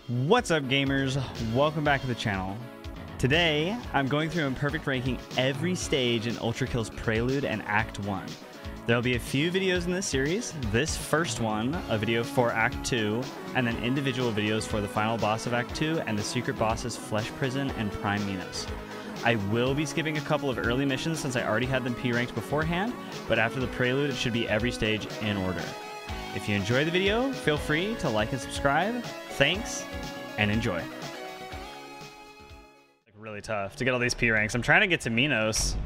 What's up, gamers? Welcome back to the channel. Today, I'm going through and perfect ranking every stage in Ultra Kill's Prelude and Act 1. There'll be a few videos in this series, this first one, a video for Act 2, and then individual videos for the final boss of Act 2 and the secret bosses Flesh Prison and Prime Minos. I will be skipping a couple of early missions since I already had them P-ranked beforehand, but after the Prelude, it should be every stage in order. If you enjoyed the video, feel free to like and subscribe. Thanks, and enjoy. Really tough to get all these P ranks. I'm trying to get to Minos.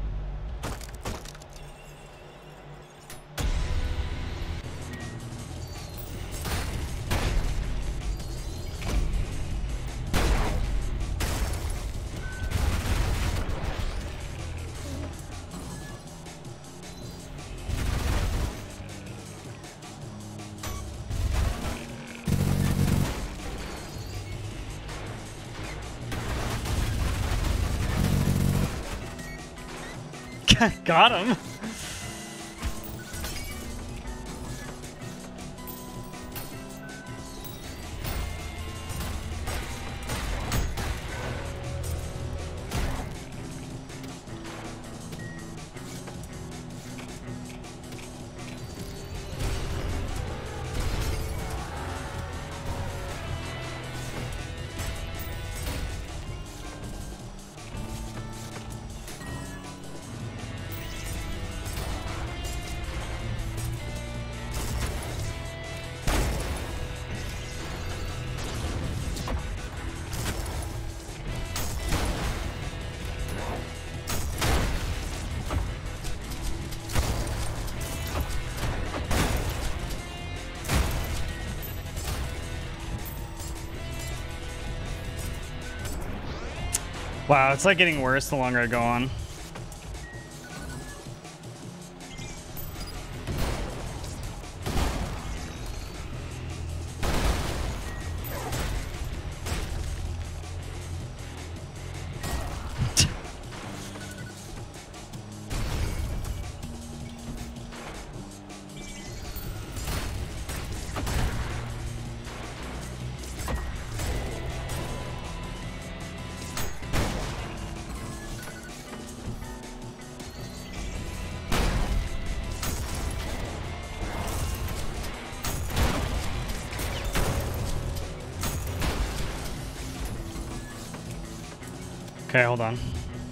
Got him. Wow, it's like getting worse the longer I go on. Okay, hold on.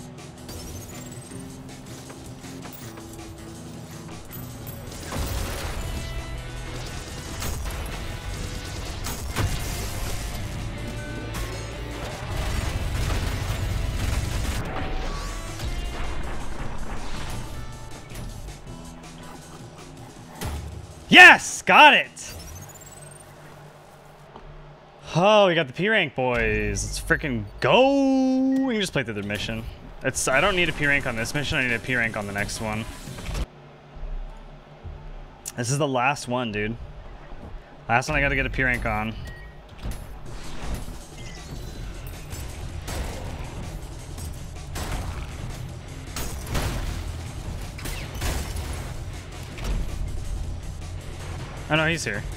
Yes! Got it! Oh, we got the P rank, boys. Let's freaking go. We can just play through the mission. I don't need a P rank on this mission. I need a P rank on the next one. This is the last one, dude. Last one I gotta get a P rank on. Oh no, he's here.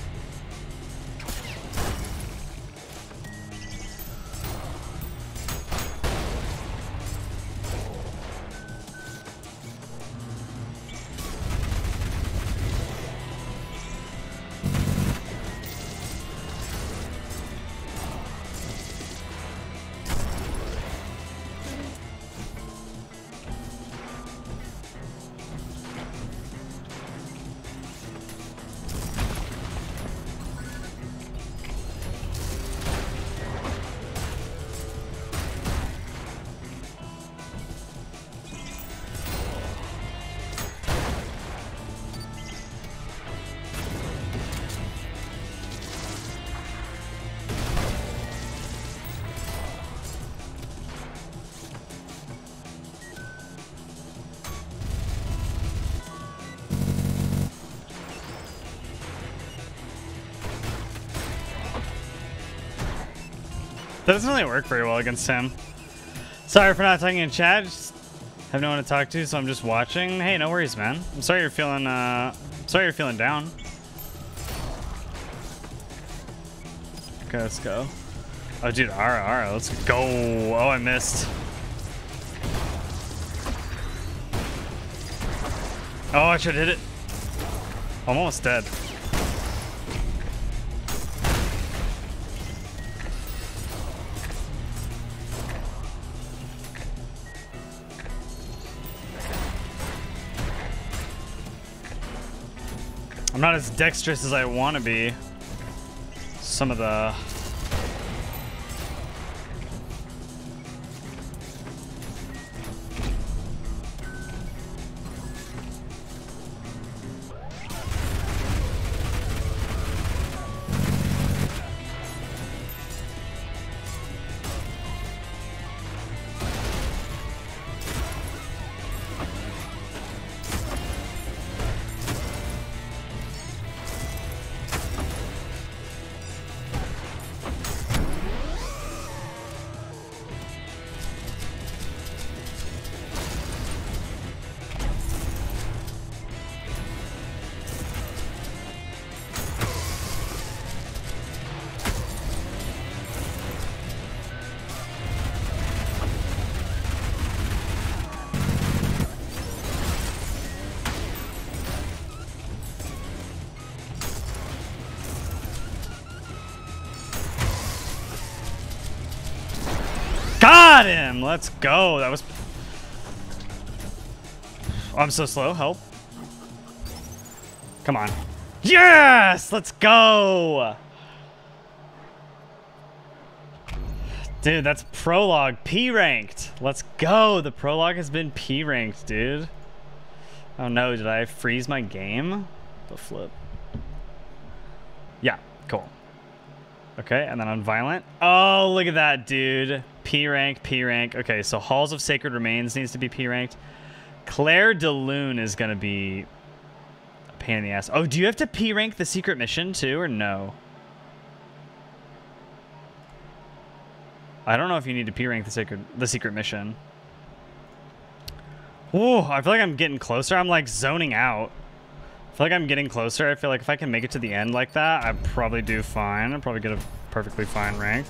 That doesn't really work very well against him. Sorry for not talking in chat. Just have no one to talk to, so I'm just watching. Hey, no worries, man. I'm sorry you're feeling down. Okay, let's go. Oh, dude, alright, let's go. Oh, I missed. Oh, I should hit it. I'm almost dead. I'm not as dexterous as I want to be. Some of the... Got him! Let's go. That was... Oh, I'm so slow. Help. Come on. Yes! Let's go! Dude, that's prologue. P-ranked. Let's go. The prologue has been P-ranked, dude. Oh no, did I freeze my game? The flip. Yeah, cool. Okay, and then on Violent. Oh, look at that, dude. P-rank, P-rank. Okay, so Halls of Sacred Remains needs to be P-ranked. Claire de Lune is going to be a pain in the ass. Oh, do you have to P-rank the secret mission too, or no? I don't know if you need to P-rank the secret mission. Ooh, I feel like I'm getting closer. I'm like zoning out. I feel like I'm getting closer. I feel like if I can make it to the end like that, I'd probably do fine. I'd probably get a perfectly fine rank.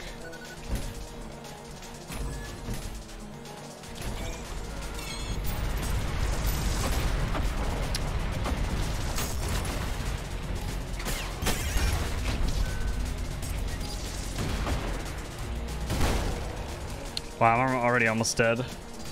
Wow, I'm already almost dead.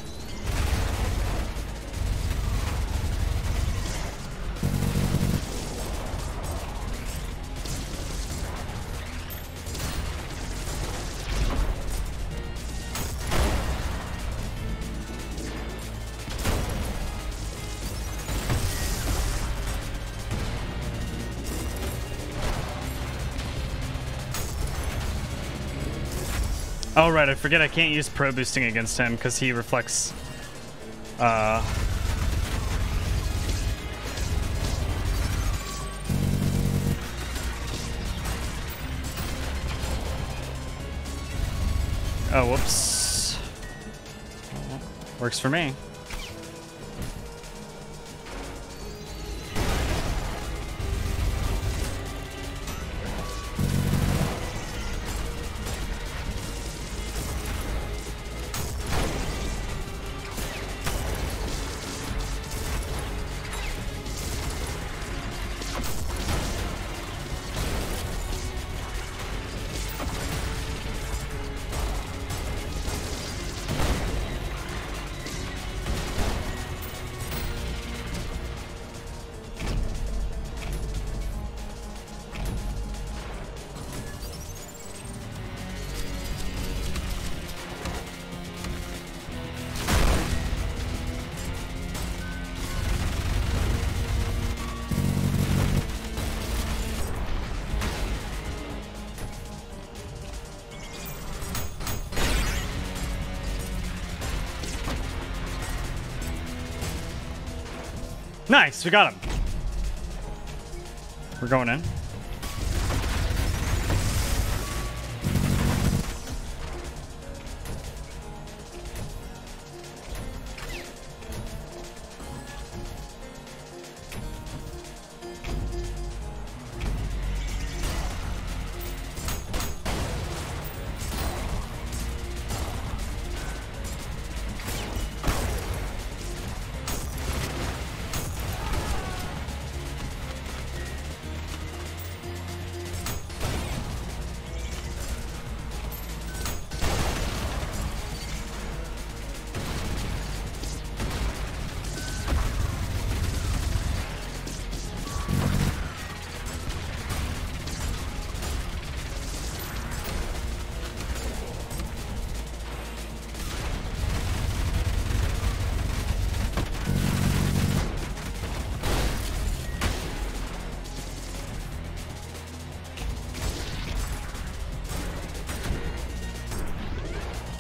Oh, right, I forget I can't use pro boosting against him because he reflects... Oh, whoops. Works for me. Nice, we got him. We're going in.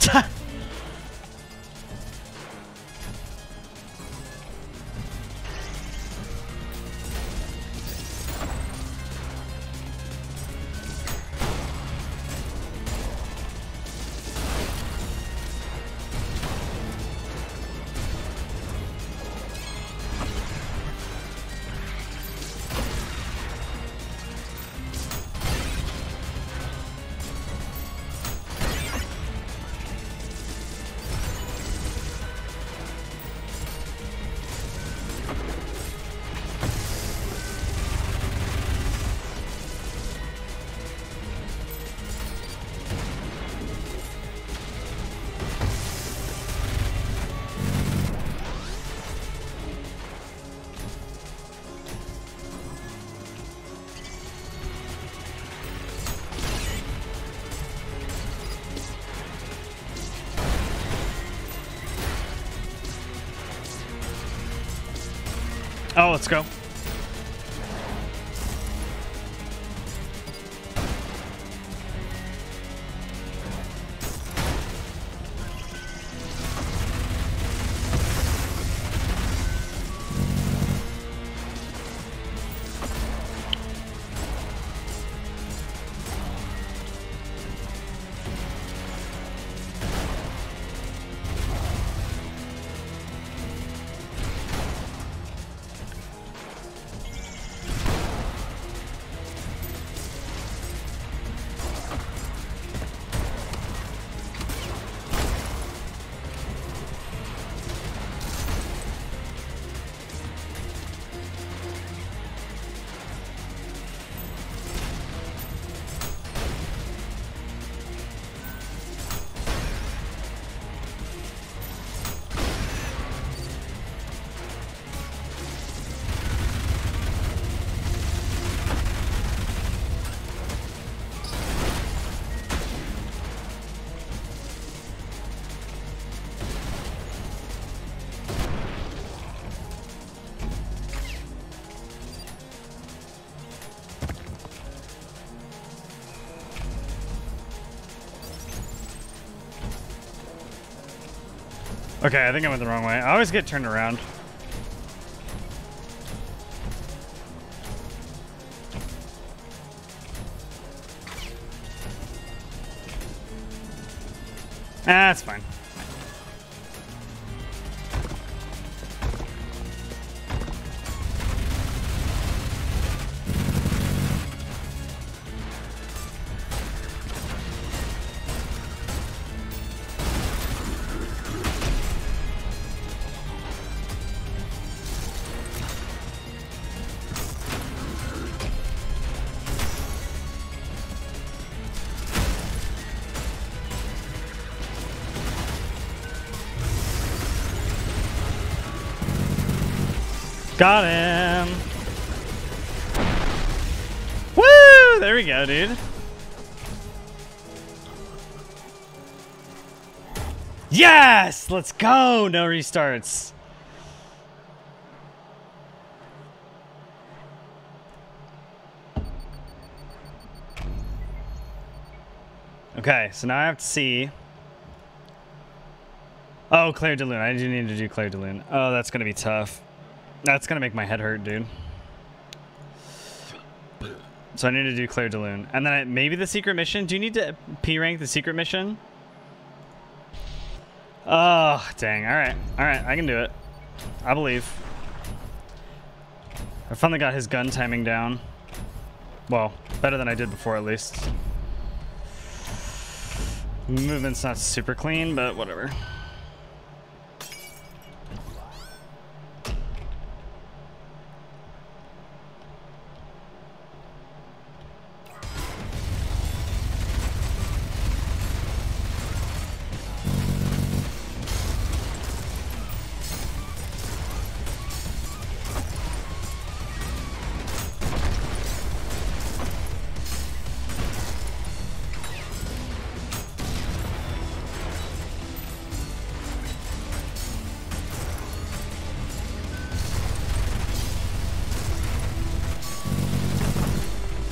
Oh, let's go. Okay, I think I went the wrong way. I always get turned around. Ah, that's fine. Got him! Woo! There we go, dude. Yes! Let's go! No restarts. Okay, so now I have to see. Oh, Claire de Lune. I do need to do Claire de Lune. Oh, that's going to be tough. That's going to make my head hurt, dude. So I need to do Claire de Lune. And then maybe the secret mission. Do you need to P-rank the secret mission? Oh, dang. All right. All right. I can do it. I believe. I finally got his gun timing down. Well, better than I did before, at least. Movement's not super clean, but whatever.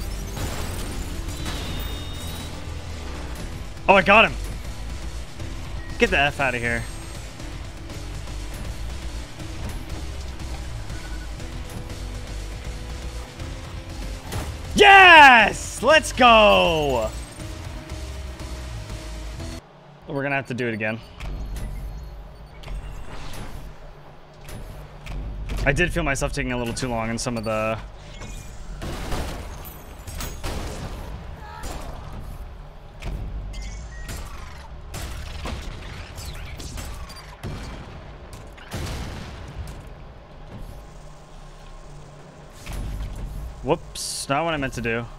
Oh, I got him. Get the F out of here. Yes! Let's go! We're gonna have to do it again. I did feel myself taking a little too long in some of the... Whoops, not what I meant to do.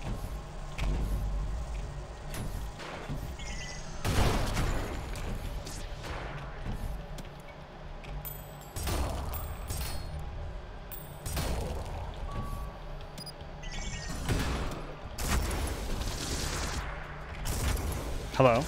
Hello?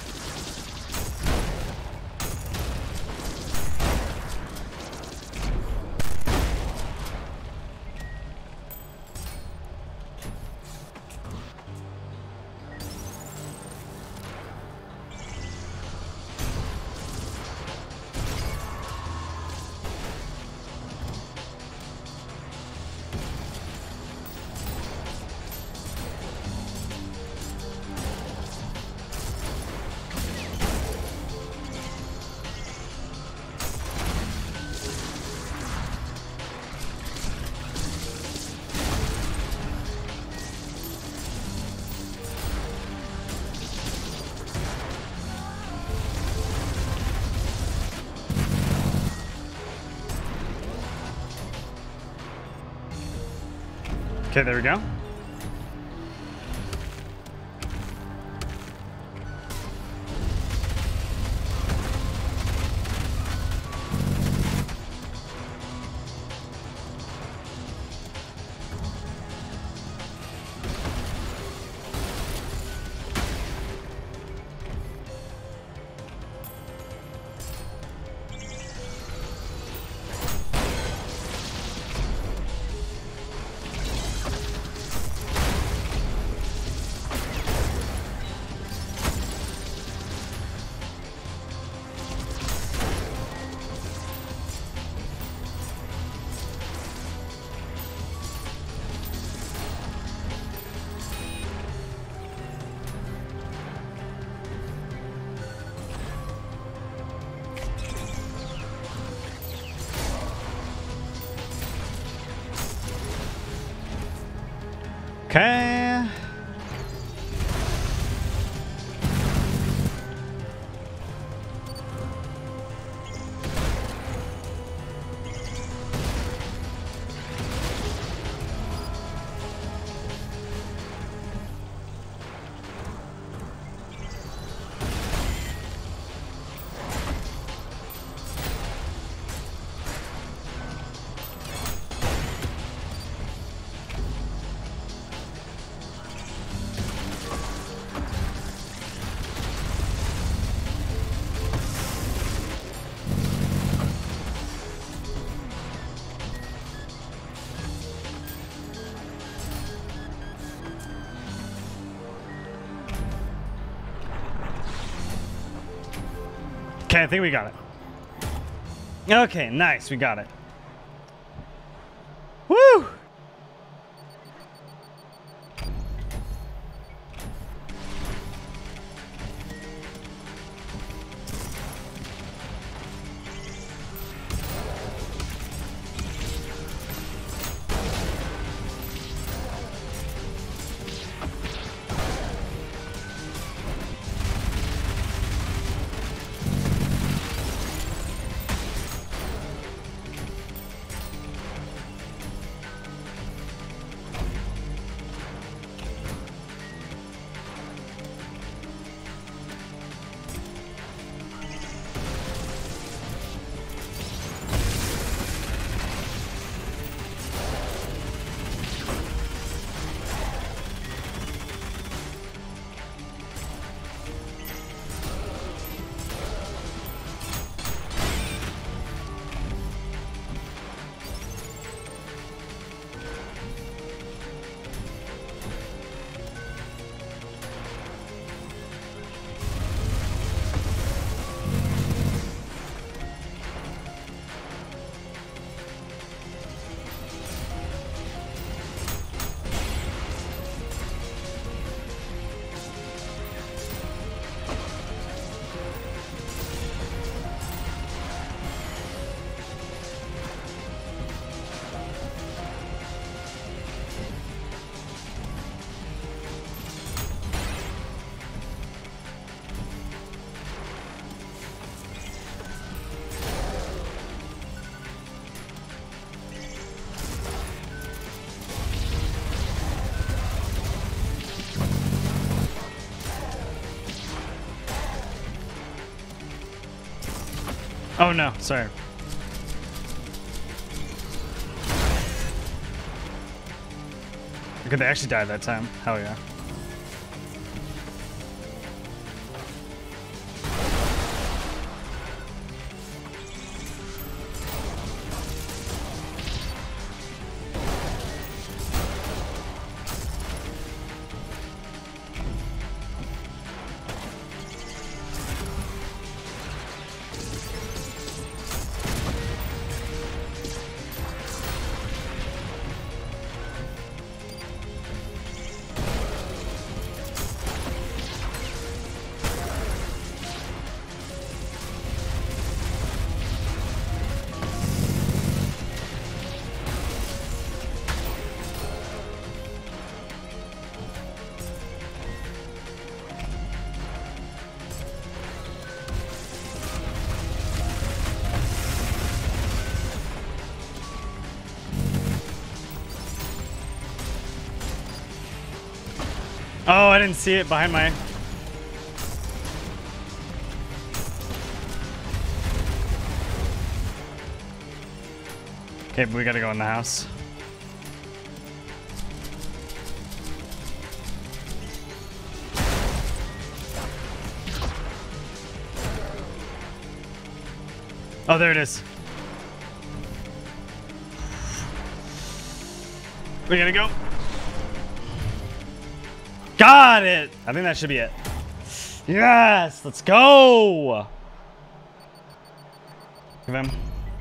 Okay, there we go. Okay. Okay, I think we got it. Okay, nice, we got it. Woo! Oh no, sorry. Okay, they actually died that time. Hell yeah. Oh, I didn't see it behind my... Okay, but we gotta go in the house. Oh, there it is. We gotta go. Got it! I think that should be it. Yes! Let's go! Give him.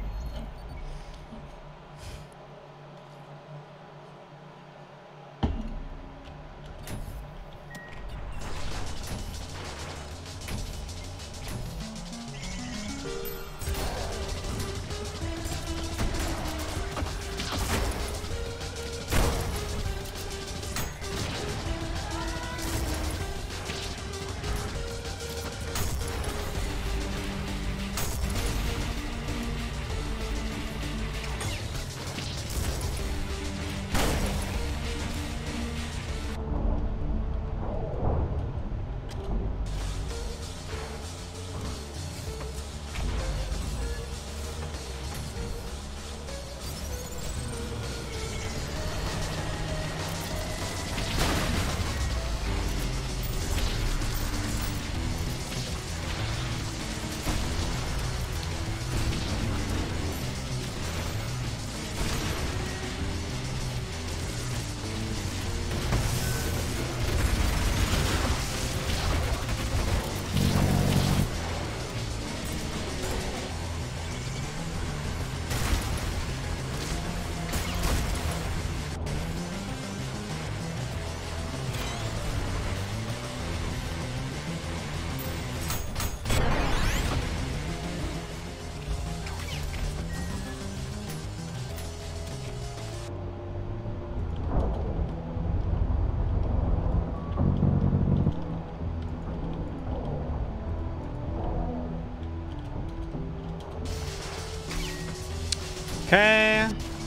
Okay.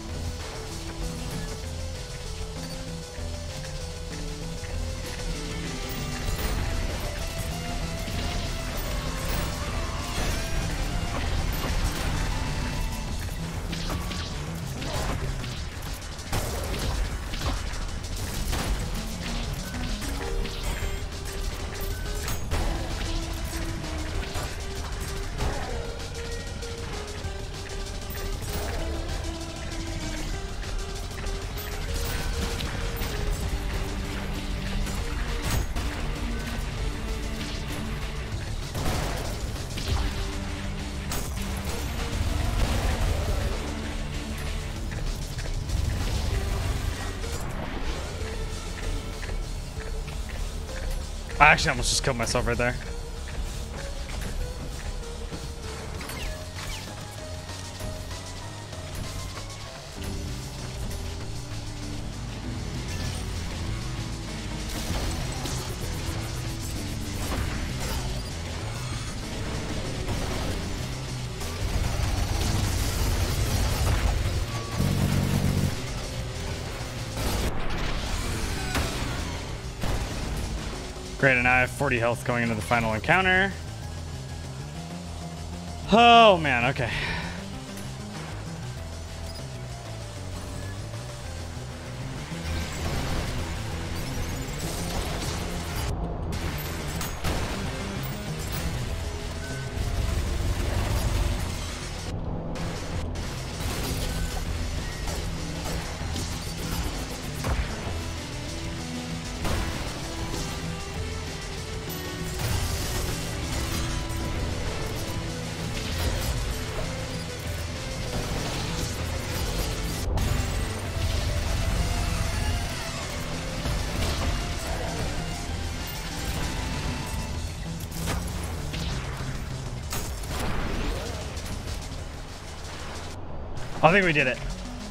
I actually almost just killed myself right there. Great, and now I have 40 health going into the final encounter. Oh man, okay. I think we did it.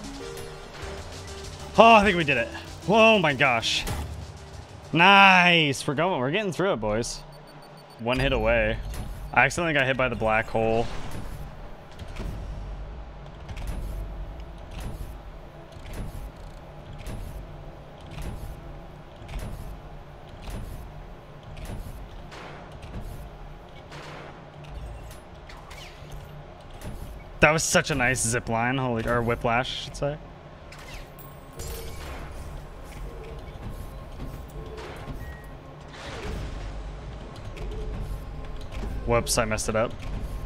Oh, I think we did it. Oh my gosh. Nice. We're getting through it, boys. One hit away. I accidentally got hit by the black hole. That was such a nice zip line, or whiplash, I should say. Whoops, I messed it up.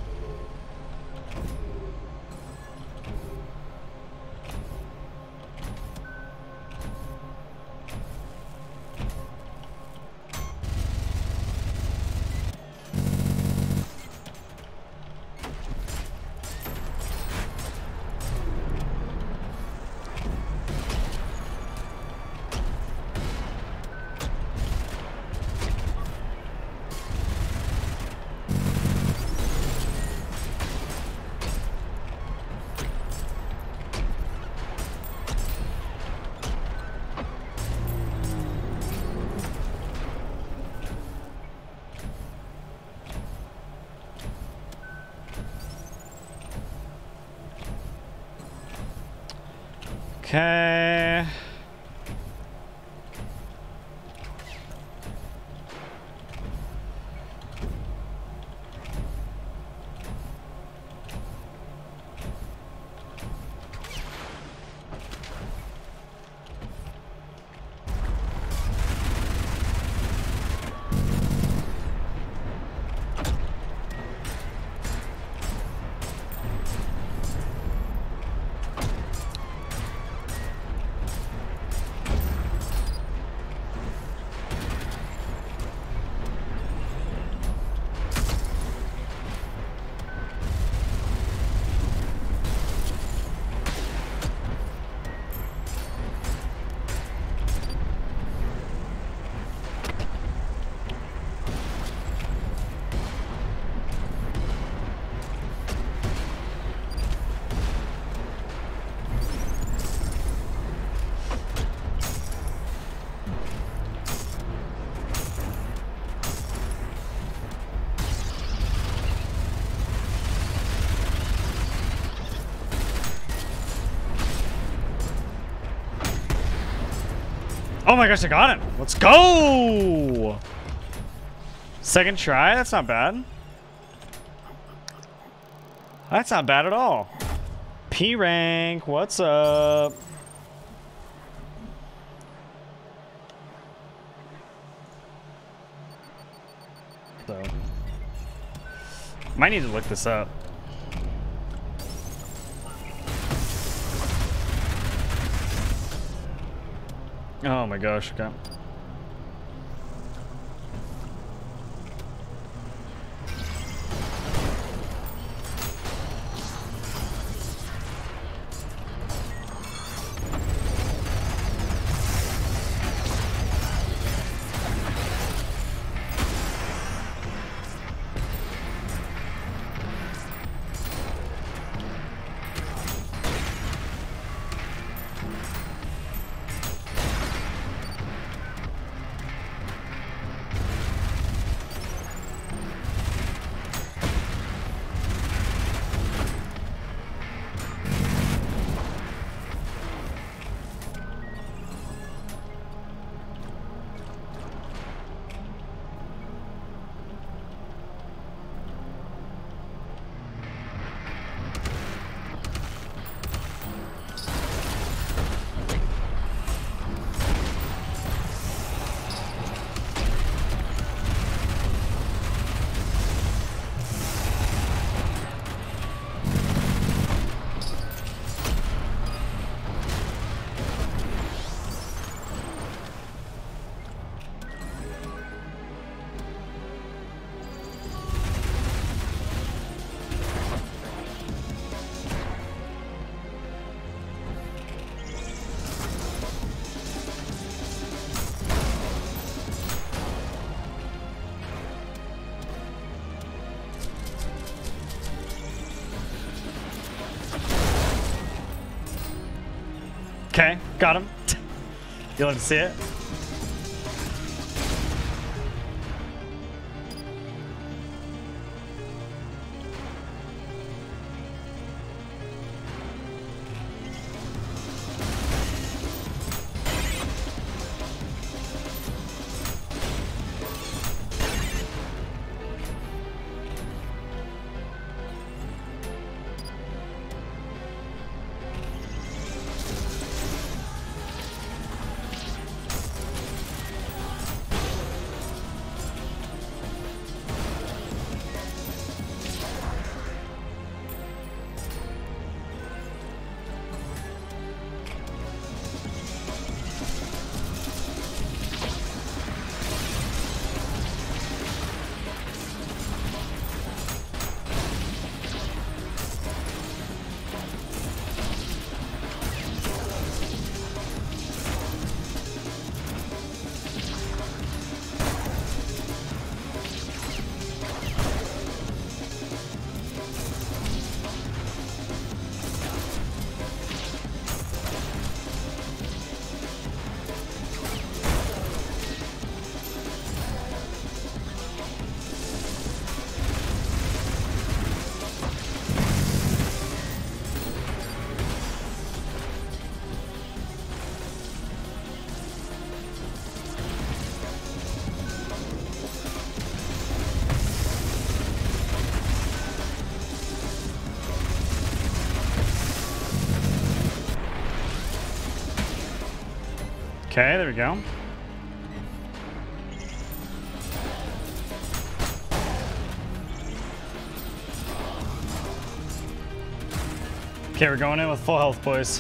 Okay. Oh my gosh, I got him. Let's go. Second try. That's not bad. That's not bad at all. P rank. What's up? So, might need to look this up. Oh my gosh, okay. Okay, got him. You want to see it? Okay, there we go. Okay, we're going in with full health, boys.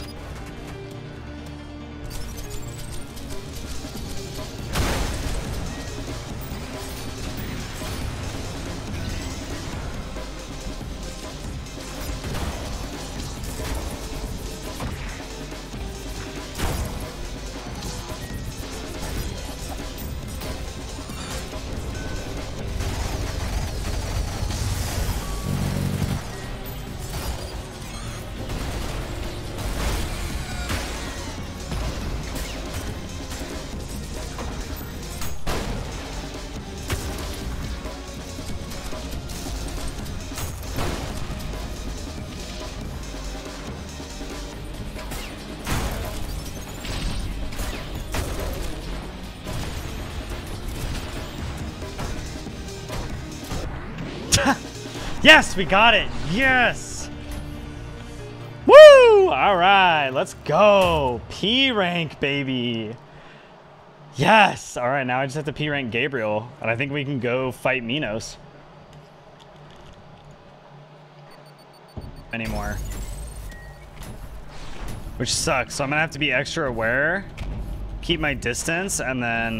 Yes, we got it. Yes. Woo! All right, let's go. P rank, baby. Yes. All right, now I just have to P rank Gabriel, and I think we can go fight Minos. Anymore. Which sucks. So I'm gonna have to be extra aware, keep my distance, and then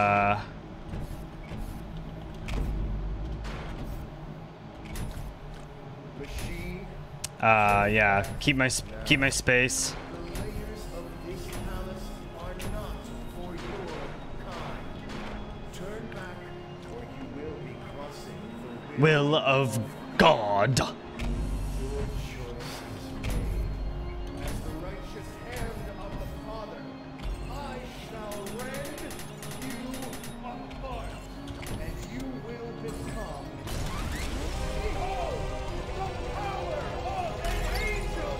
yeah, keep my space. The layers of this palace are not for your kind. Turn back, or you will be crossing the Will of God. Your choice is made. As the righteous hand of the Father, I shall rend you apart, and you will become. Behold, the power of an angel!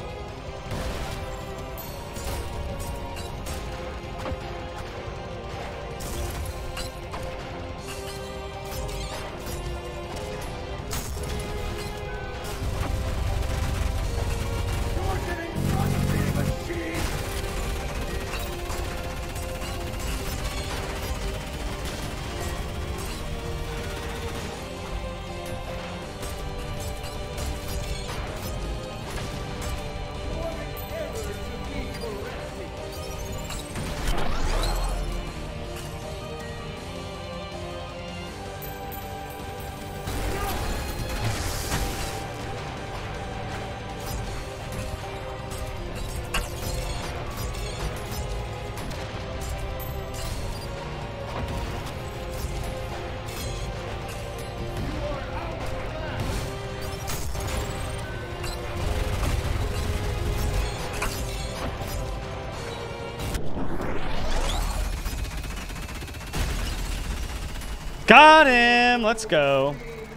Got him. Let's go.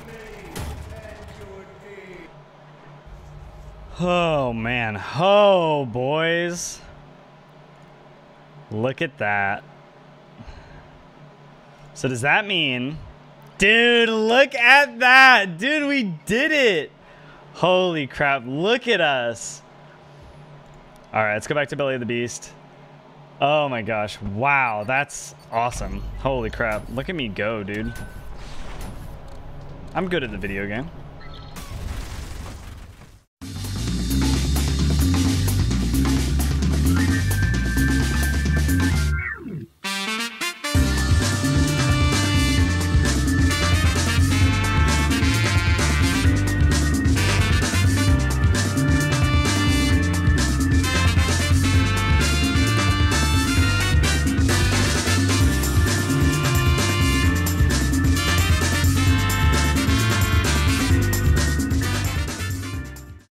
Oh, man. Oh, boys. Look at that. So does that mean... Dude, look at that. Dude, we did it. Holy crap. Look at us. All right, let's go back to Belly of the Beast. Oh my gosh. Wow, that's awesome. Holy crap. Look at me go, dude. I'm good at the video game.